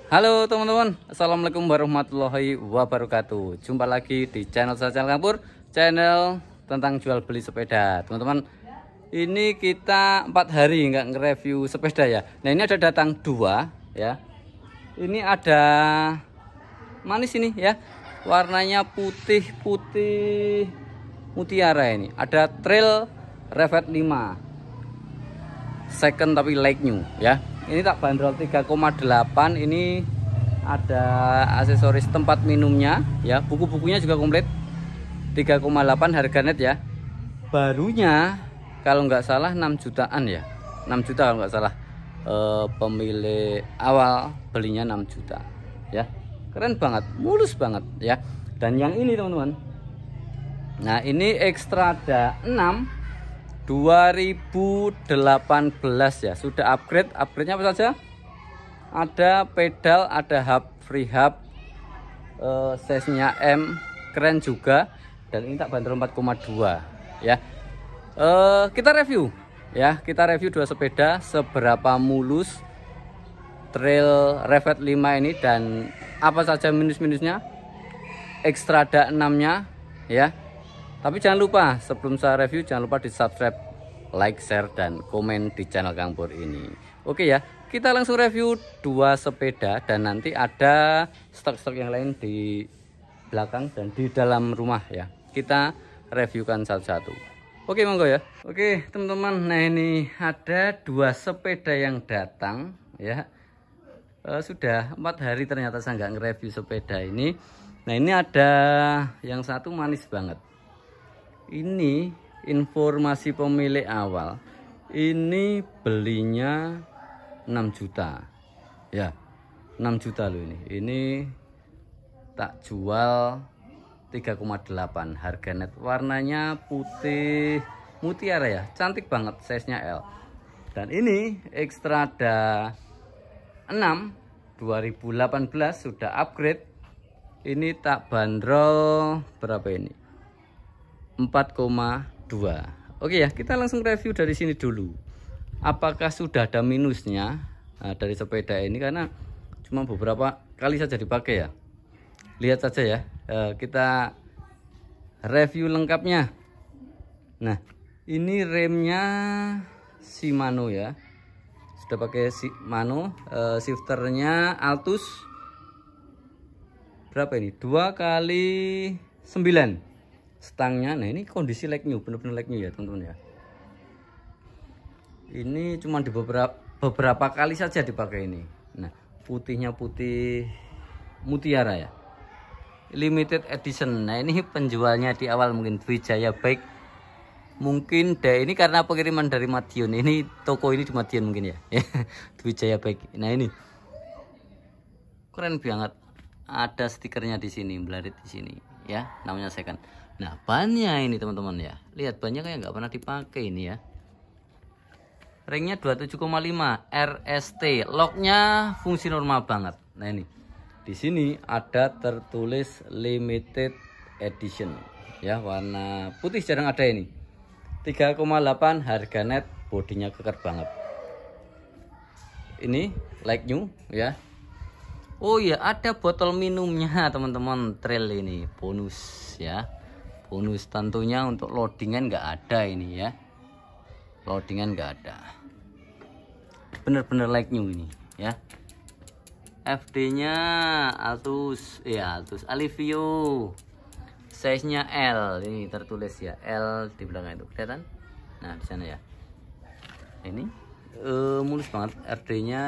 Halo teman-teman, assalamualaikum warahmatullahi wabarakatuh. Jumpa lagi di channel saya, Channel Kampur, channel tentang jual beli sepeda. Teman-teman, ini kita 4 hari nggak nge-review sepeda ya. Nah ini ada datang 2 ya. Ini ada manis ini ya, warnanya putih-putih mutiara ini. Ada Trail Revet 5 second tapi like new ya. Ini tak bandrol 3,8. Ini ada aksesoris tempat minumnya ya, buku-bukunya juga komplit. 3,8 harga net ya. Barunya kalau nggak salah 6 jutaan ya, 6 juta kalau nggak salah. Pemilik awal belinya 6 juta ya. Keren banget, mulus banget ya. Dan yang ini teman-teman, nah ini Xstrada 6 2018 ya, sudah upgrade. Upgrade-nya apa saja? Ada pedal, ada hub, free hub, size-nya M, keren juga. Dan ini tak bandrol 4,2 ya. Kita review ya, kita review 2 sepeda, seberapa mulus Trail Revet 5 ini dan apa saja minus-minusnya, Xstrada 6-nya ya. Tapi jangan lupa, sebelum saya review, jangan lupa di subscribe, like, share, dan komen di channel Kang Pur ini. Oke ya, kita langsung review 2 sepeda dan nanti ada stok-stok yang lain di belakang dan di dalam rumah ya. Kita reviewkan satu-satu. Oke monggo ya. Oke teman-teman, nah ini ada 2 sepeda yang datang ya. Sudah 4 hari ternyata saya nggak nge-review sepeda ini. Nah ini ada yang satu manis banget. Ini informasi pemilik awal, ini belinya 6 juta ya, 6 juta loh. Ini tak jual 3,8 harga net. Warnanya putih mutiara ya, cantik banget, size nya L. Dan ini Xstrada 6 2018 sudah upgrade. Ini tak bandrol berapa ini, 4,2. Oke ya, kita langsung review dari sini dulu. Apakah sudah ada minusnya dari sepeda ini, karena cuma beberapa kali saja dipakai ya. Lihat saja ya, kita review lengkapnya. Nah ini remnya Shimano ya, sudah pakai Shimano. Shifternya Altus berapa ini, 2x9 stangnya. Nah ini kondisi like new, bener-bener like new ya teman-teman ya. Ini cuma di beberapa kali saja dipakai ini. Nah putihnya putih mutiara ya, limited edition. Nah ini penjualnya di awal mungkin Wijaya Bike, mungkin deh ini karena pengiriman dari Madiun. Ini toko ini di Madiun mungkin ya. Wijaya Bike. Nah ini keren banget, ada stikernya di sini, belarit di sini ya, namanya second. Nah bannya ini teman-teman ya, lihat bannya kayak nggak pernah dipakai ini ya. Ringnya 27,5 RST, locknya fungsi normal banget. Nah ini di sini ada tertulis limited edition ya, warna putih, jarang ada ini. 3,8 harga net, bodinya keker banget. Ini like new ya. Oh ya, ada botol minumnya teman-teman, Trail ini bonus ya. Bonus tentunya, untuk loadingan nggak ada ini ya, loadingan nggak ada, bener-bener like new ini ya. FD nya Altus ya, Altus Alivio, size nya L, ini tertulis ya L di belakang itu, kelihatan. Nah di sana ya, ini mulus banget. RD nya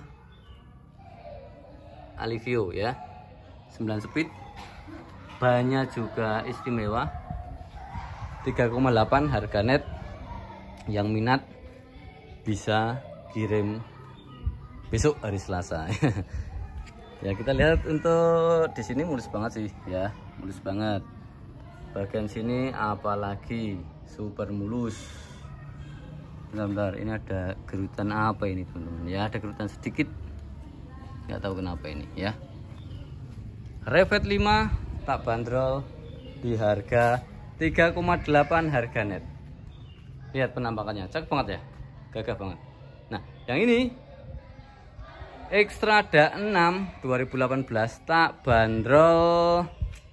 Alivio ya, 9 speed. Bannya juga istimewa, 3,8 harga net. Yang minat bisa kirim besok hari Selasa. Ya kita lihat untuk di sini mulus banget sih ya, mulus banget. Bagian sini apalagi super mulus. Bentar, ini ada gerutan apa ini teman-teman ya, ada gerutan sedikit, nggak tahu kenapa ini ya. Revet 5 tak bandrol di harga 3,8 harga net. Lihat penampakannya, cakep banget ya, gagah banget. Nah yang ini Xstrada 6 2018 tak bandrol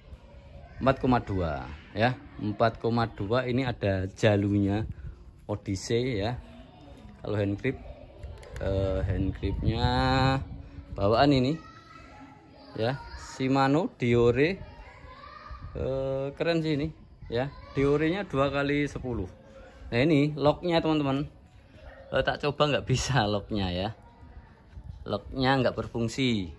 4,2 ya. 4,2 ini ada jalurnya Odyssey ya. Kalau hand gripnya bawaan ini ya, Shimano Diore. Keren sih ini ya, Diore-nya 2x10. Nah ini locknya teman-teman, tak coba nggak bisa locknya ya, locknya nggak berfungsi.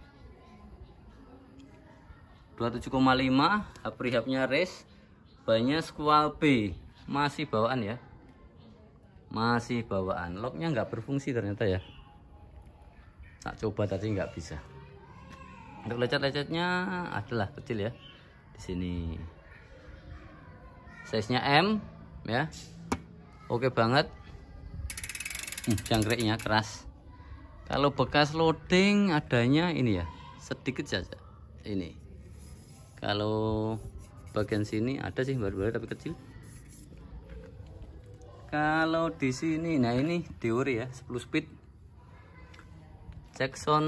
27,5 prehab-nya race, bannya Squall B, masih bawaan ya, masih bawaan. Locknya nggak berfungsi ternyata ya, tak coba tadi nggak bisa. Untuk lecet-lecetnya adalah kecil ya, di sini size-nya M ya, oke banget. Jangkriknya keras. Kalau bekas loading adanya ini ya, sedikit saja ini. Kalau bagian sini ada sih baru-baru tapi kecil. Kalau di sini, nah ini Diore ya, 10 speed. Jackson.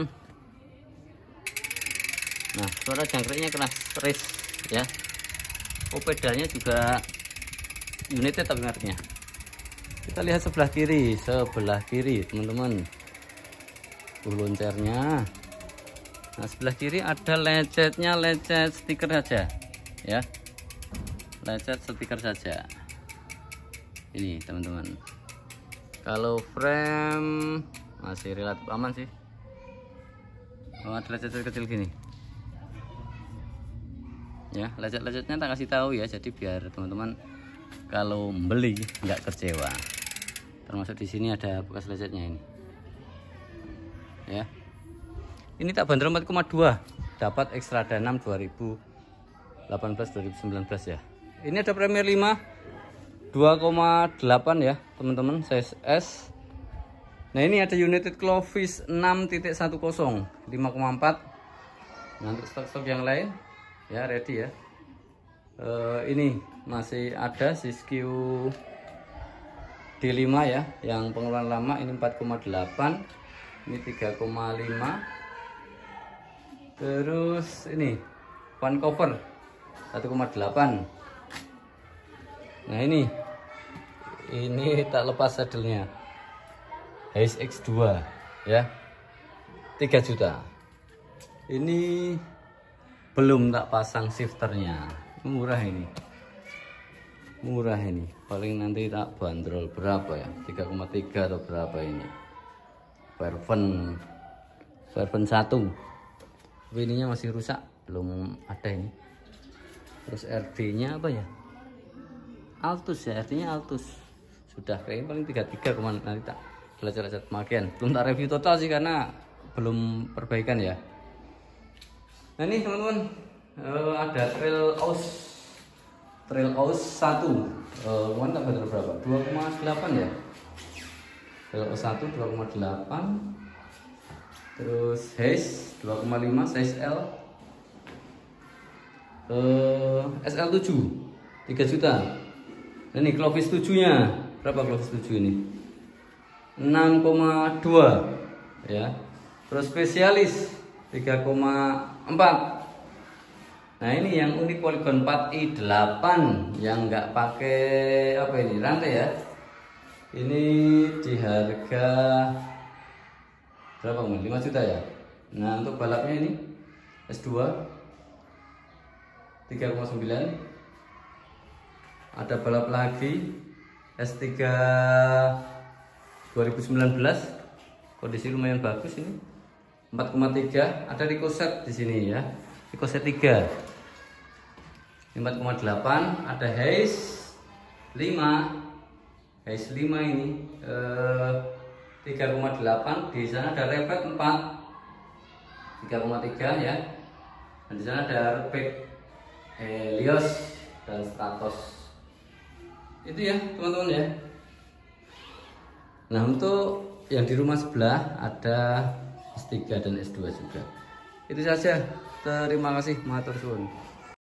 Nah, suara jangkriknya keras race ya. Oh, pedalnya juga United tapi mereknya. Kita lihat sebelah kiri teman-teman. Loncernya. Nah, sebelah kiri ada lecetnya, lecet stiker saja ya, lecet stiker saja ini teman-teman. Kalau frame masih relatif aman sih. Oh, ada lecet kecil gini ya, lecet-lecetnya tak kasih tahu ya, jadi biar teman-teman kalau beli nggak kecewa. Termasuk di sini ada bekas lecetnya ini ya. Ini tak bandrol 4,2, dapat Xstrada 6 2018-2019 ya. Ini ada Premier 5 2,8 ya teman-teman, size S. Nah ini ada United Clawfish 6.10 5,4. Nah untuk stok-stok yang lain ya ready ya. Ini masih ada Siskiyou D5 ya, yang pengeluaran lama. Ini 4,8, ini 3,5. Terus ini one cover 1,8. Nah ini tak lepas sadelnya, Hayes X2 ya, 3 juta. Ini belum tak pasang shifternya, murah ini, paling nanti tak bandrol berapa ya, 3,3 atau berapa ini. Verven 1. Ininya masih rusak, belum ada ini. Terus RD-nya apa ya? Altus ya, RD-nya Altus. Sudah kayaknya paling 33 kemana, nanti tak lecet-lecet makin. Belum tak review total sih karena belum perbaikan ya. Nah ini teman-teman, ada Trail Aus 1. Kemarin tak bandrol berapa? 2,8 ya. Trail Aus 1 2,8. Terus Hayes 2,5 size L, SL7 3 juta. Ini Clawfish 7 nya berapa? Clawfish 7 ini 6,2 ya. Terus spesialis 3,4. Nah ini yang unik Polygon 4i8 yang nggak pakai apa ini, rantai ya. Ini di harga berapa? 5 juta ya. Nah untuk balapnya ini S2 3,9. Ada balap lagi S3 2019, kondisi lumayan bagus ini, 4,3. Ada Ricochet di sini ya, Ricochet 3 4,8. Ada Hayes 5 ini 3,8. Di sana ada Repet 4 3,3 ya. Dan di sana ada Repet Helios dan Stratos. Itu ya teman-teman ya. Nah untuk yang di rumah sebelah ada S3 dan S2 juga. Itu saja. Terima kasih, matur suwun.